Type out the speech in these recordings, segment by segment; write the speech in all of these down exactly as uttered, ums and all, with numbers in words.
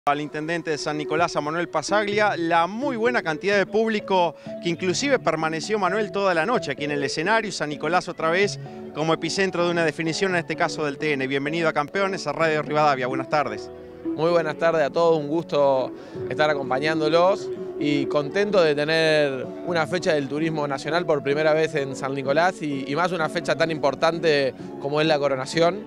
Al intendente de San Nicolás, a Manuel Pasaglia, la muy buena cantidad de público que inclusive permaneció, Manuel, toda la noche aquí en el escenario. San Nicolás otra vez como epicentro de una definición, en este caso del T N. Bienvenido a Campeones, a Radio Rivadavia. Buenas tardes. Muy buenas tardes a todos, un gusto estar acompañándolos y contento de tener una fecha del turismo nacional por primera vez en San Nicolás y, y más una fecha tan importante como es la coronación.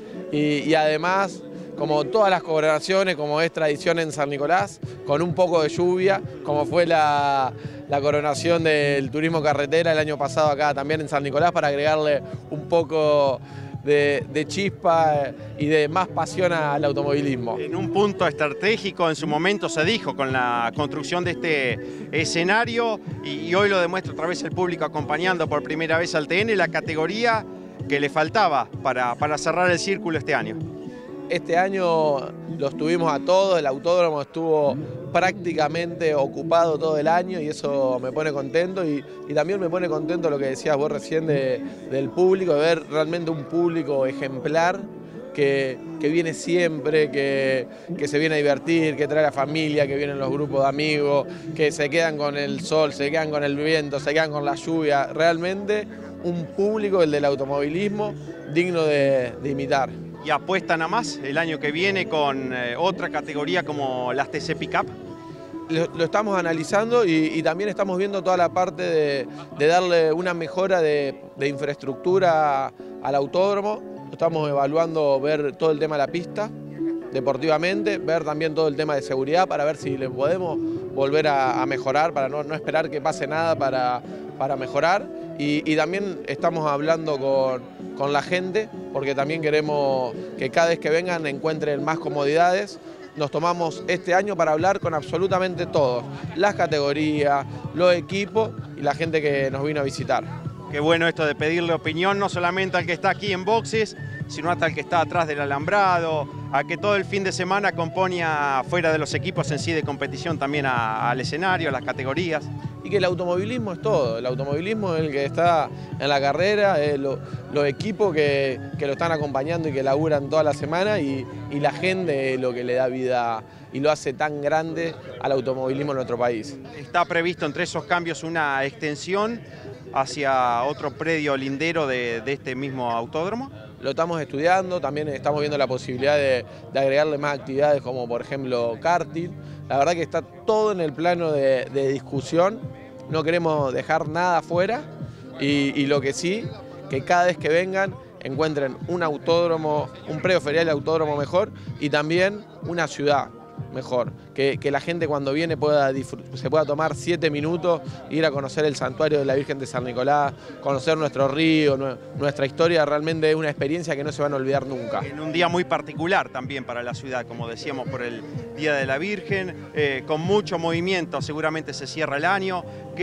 Y, y además, como todas las coronaciones, como es tradición en San Nicolás, con un poco de lluvia, como fue la, la coronación del turismo carretera el año pasado acá también en San Nicolás, para agregarle un poco de, de chispa y de más pasión al automovilismo. En un punto estratégico en su momento se dijo con la construcción de este escenario y, y hoy lo demuestra otra vez el público acompañando por primera vez al T N, la categoría que le faltaba para, para cerrar el círculo este año. Este año los tuvimos a todos, el autódromo estuvo prácticamente ocupado todo el año y eso me pone contento y, y también me pone contento lo que decías vos recién de, del público, de ver realmente un público ejemplar que, que viene siempre, que, que se viene a divertir, que trae a la familia, que vienen los grupos de amigos, que se quedan con el sol, se quedan con el viento, se quedan con la lluvia. Realmente un público, el del automovilismo, digno de, de imitar. ¿Y apuestan a más el año que viene con eh, otra categoría como las T C Pickup? Lo, lo estamos analizando y, y también estamos viendo toda la parte de, de darle una mejora de, de infraestructura al autódromo. Estamos evaluando ver todo el tema de la pista deportivamente, ver también todo el tema de seguridad para ver si le podemos volver a, a mejorar, para no, no esperar que pase nada para, para mejorar. Y, y también estamos hablando con, con la gente, porque también queremos que cada vez que vengan encuentren más comodidades. Nos tomamos este año para hablar con absolutamente todos, las categorías, los equipos y la gente que nos vino a visitar. Qué bueno esto de pedirle opinión, no solamente al que está aquí en boxes, sino hasta al que está atrás del alambrado, a que todo el fin de semana acompaña fuera de los equipos en sí de competición también a, al escenario, a las categorías. Y que el automovilismo es todo, el automovilismo es el que está en la carrera, es lo, los equipos que, que lo están acompañando y que laburan toda la semana y, y la gente es lo que le da vida y lo hace tan grande al automovilismo en nuestro país. ¿Está previsto entre esos cambios una extensión hacia otro predio lindero de, de este mismo autódromo? Lo estamos estudiando, también estamos viendo la posibilidad de, de agregarle más actividades como por ejemplo karting. La verdad que está todo en el plano de, de discusión, no queremos dejar nada afuera y, y lo que sí, que cada vez que vengan encuentren un autódromo, un predio ferial de autódromo mejor y también una ciudad mejor, que, que la gente cuando viene pueda se pueda tomar siete minutos, ir a conocer el santuario de la Virgen de San Nicolás, conocer nuestro río, nuestra historia. Realmente es una experiencia que no se van a olvidar nunca. En un día muy particular también para la ciudad, como decíamos, por el Día de la Virgen, eh, con mucho movimiento, seguramente se cierra el año.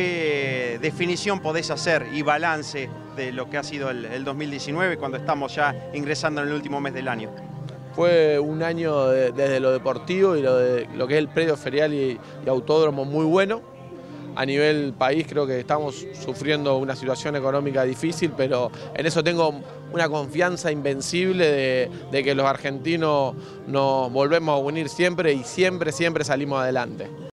¿Qué definición podés hacer y balance de lo que ha sido el, el dos mil diecinueve cuando estamos ya ingresando en el último mes del año? Fue un año de, desde lo deportivo y lo, de, lo que es el predio ferial y, y autódromo muy bueno. A nivel país creo que estamos sufriendo una situación económica difícil, pero en eso tengo una confianza invencible de, de que los argentinos nos volvemos a unir siempre y siempre, siempre salimos adelante.